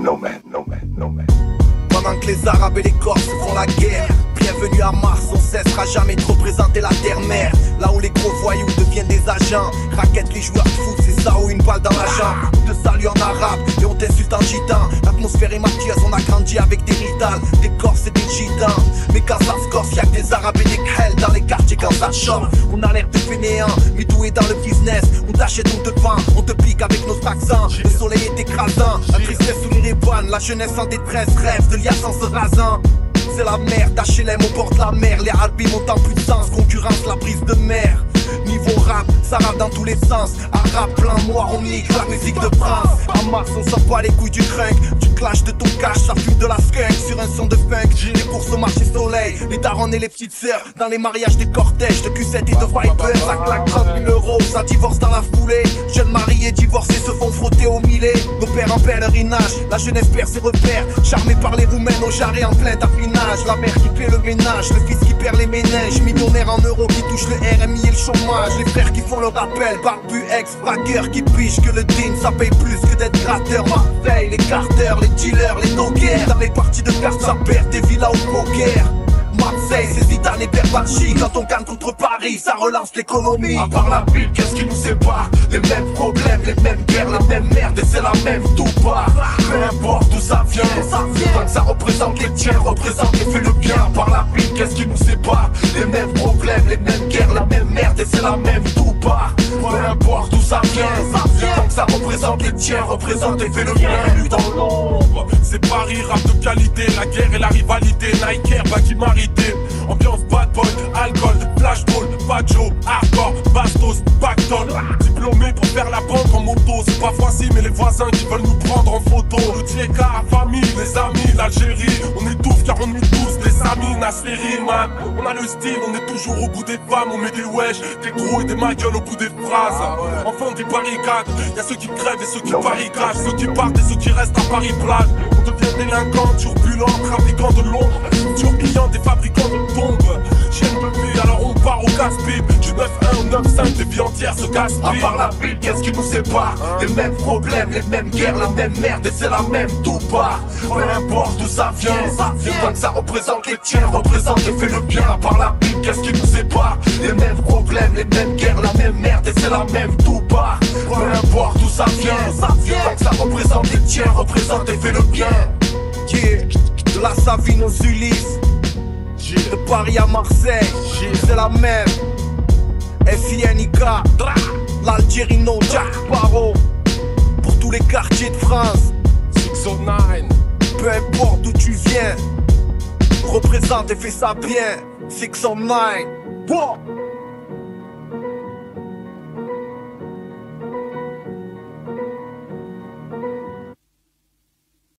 Pendant que les Arabes et les Corses font la guerre, bienvenue à Mars, on cessera jamais de représenter la terre-mère. Là où les gros voyous deviennent des agents, raquettent les joueurs de foot, c'est ça ou une balle dans la jambe. On te salue en arabe et on t'insulte en gitan. L'atmosphère est maquilleuse, on a grandi avec des ridales, des Corses et des gitans. Mais quand ça se corse, y'a que des Arabes et des Khel dans les quartiers quand ça chante. On a l'air de fainéants, mais doué dans le business. On t'achète, on te vend, on te pique avec nos accents. Le soleil est écrasant, la tristesse sous les rivanes, la jeunesse en détresse, rêve de liasse en se rasant. C'est la merde, HLM au bord de la mer. Les Alpes montent en puissance, concurrence la prise de mer. Niveau rap, ça rappe dans tous les sens. Arabe, plein noir, on nique la musique de France. En Mars, on sort pas les couilles du crunk. Tu clashes de ton cash, ça fume de la skunk. Sur un son de funk, les courses au marché soleil. Les darons et les petites sœurs, dans les mariages des cortèges de Q7 et de Viper. Ça claque 30 000 euros, ça divorce dans la foulée. Jeunes mariés divorcés se font frotter au millet. Nos pères en pèlerinage, la jeunesse perd ses repères. Charmés par les roumains, nos jarrets en plein affinage. La mère qui fait le ménage, le fils qui perd les ménages. Millionnaire en euros qui touche le RMI et le chômage. Les frères qui font le rappel, barbu, ex-fragueur qui piche que le din ça paye plus que d'être gratteur. Marseille, les carters, les dealers, les no-guerres. Dans les parties de cartes ça perd des villas au poker. Marseille, c'est Zidane et Berbachi. Quand on gagne contre Paris, ça relance l'économie. À part la ville, qu'est-ce qui nous sépare? Les mêmes problèmes, les mêmes guerres, la même merde. Et c'est la même tout part. Peu importe d'où ça vient, tant que ça représente les tiens, représente et fait le bien. À part la ville, qu'est-ce qui nous sépare? Les mêmes problèmes, les mêmes guerres, la même merde. Et c'est la même tout part. Peu importe d'où ça vient, tant que ça représente les tiens, représente et fait le bien. Lui dans l'ombre, c'est Paris, rap de qualité, la guerre et la rivalité. Nike Air, Baggy Marité. Ambiance bad boy, alcool, flashball, Bajo, hardcore, bastos, backton. Diplômé pour faire la banque en moto. C'est pas facile mais les voisins qui veulent nous prendre en photo. Le TK, la famille, les amis, l'Algérie. On étouffe car on nous tous des amis, Nasserie man. On a le style, on est toujours au bout des femmes. On met des wesh, des gros et des ma gueule au bout des phrases. Enfant des barricades, y'a ceux qui crèvent et ceux qui barricadent. Ceux qui partent et ceux qui restent à Paris-Plage. On devient délinquant, turbulent, trafiquant de l'ombre. Client des fabricants de bombes. Chienne de vie, alors on part au casse-pipe. Du 9-1 au 9-5, des vies entières se gaspillent. À part la ville, qu'est-ce qui nous sépare? Les mêmes problèmes, les mêmes guerres, la même merde. Et c'est la même tout part. Peu importe d'où ça vient, tant que ça représente les tiens, représente et fait le bien. À part la ville, qu'est-ce qui nous sépare? Les mêmes problèmes, les mêmes guerres, la même merde. Et c'est la même tout part. Peu importe d'où ça vient, tant que ça représente les tiens, représente et fait le bien. De la Savine aux Ulysses, de Paris à Marseille, c'est la même. FINIK, l'Algérino, Jack Sparrow. Pour tous les quartiers de France, 609. peu importe d'où tu viens, représente et fais ça bien. 609. Wow.